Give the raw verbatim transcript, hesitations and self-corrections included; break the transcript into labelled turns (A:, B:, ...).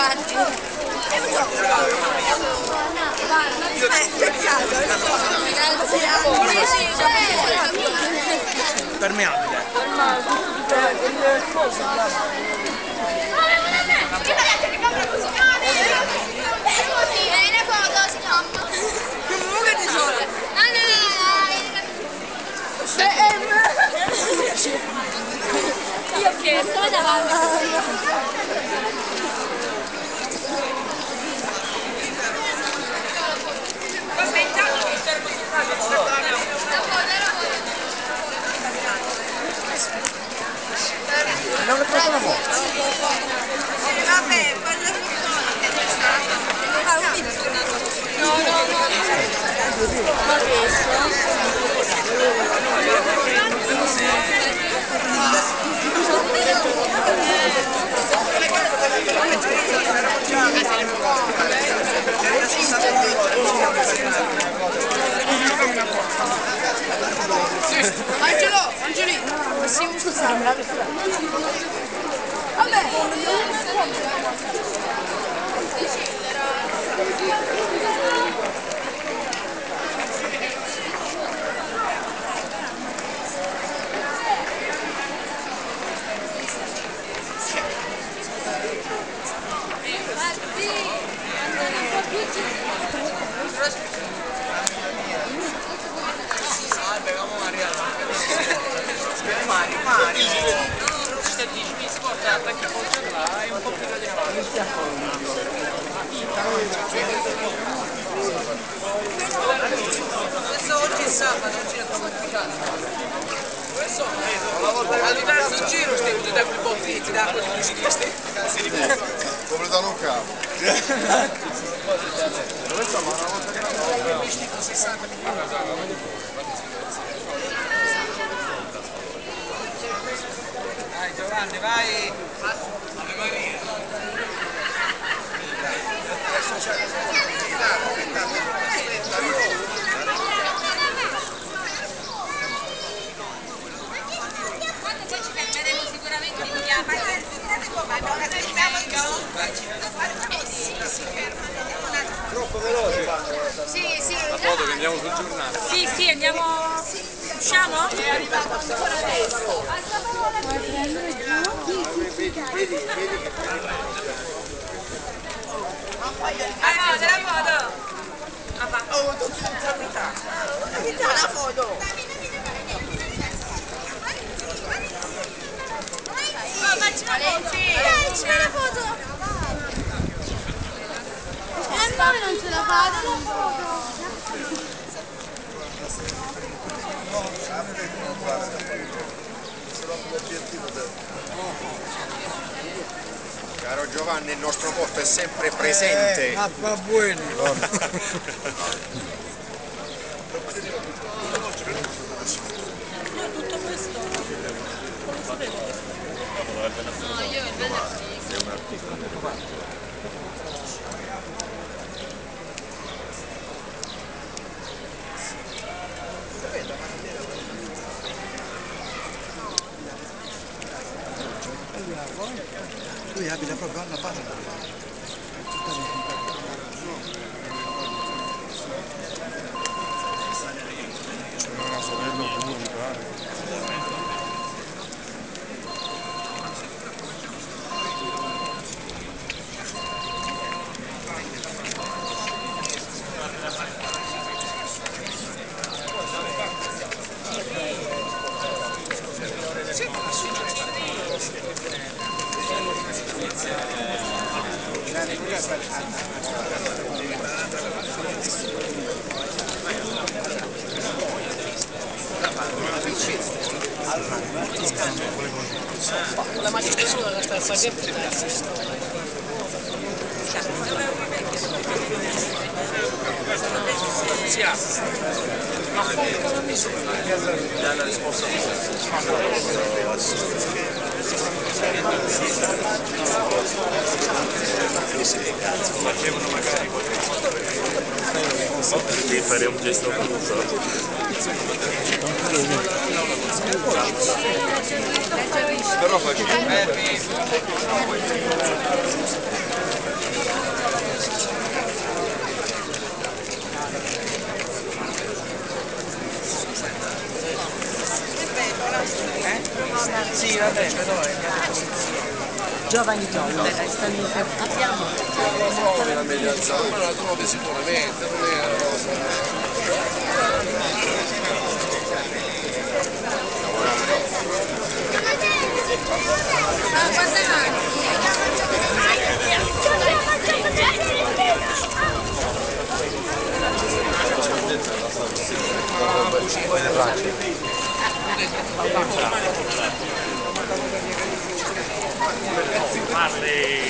A: avanti.
B: Permeabile.
A: Io che sto davanti.
B: Non l'ho fatto una volta.
C: Vabbè, quella persona che c'è stata.
A: No, no, no. Non
C: Angelo, Angeli,
A: si usa.
C: vabbè.
B: Mario, Mario! Se dici mi si porta attacchi a porta là, è un po' più di fare.
C: Questo oggi è sabato, non c'è troppo ufficiale. Questo all'interno del giro stai tutti da quei bottigli d'acqua di ciclisti.
D: Come da un capo. Dove sta ma una volta che
C: Mistico sessanta
B: Vai Giovanni, vai!
D: Ave Maria.
A: Quando poi ci fermeremo sicuramente in via.
D: Troppo veloce.
A: Sì, sì.
D: La foto che andiamo sul giornale.
A: Sì, sì, andiamo. Usciamo? È arrivato ancora adesso.
D: Vedi, vedi, vedi che
A: Ah no, della foto! Ah, va.
C: Oh, tu ti capita. Capita la foto.
A: Oh, facci una foto! Facci una foto! E noi non ce la fate la foto!
D: Caro Giovanni, il nostro porto è sempre presente.
B: Eh, ma buono!
A: Tutto questo non lo sapevo. No, io il venerdì.
D: Sei un artista.
B: Lui abita proprio alla parte.
D: C'è una sorella pure, mi pare.
C: La magistratura la sta sempre.
B: Si ha. La risposta facevano magari devi fare un gesto brutto.
D: Però faccio
C: Sì, vabbè, però è
E: Giovani donne, stanno abbiamo
C: la trovi la mediazione, ma la trovi sicuramente, non è una cosa.
A: Parli!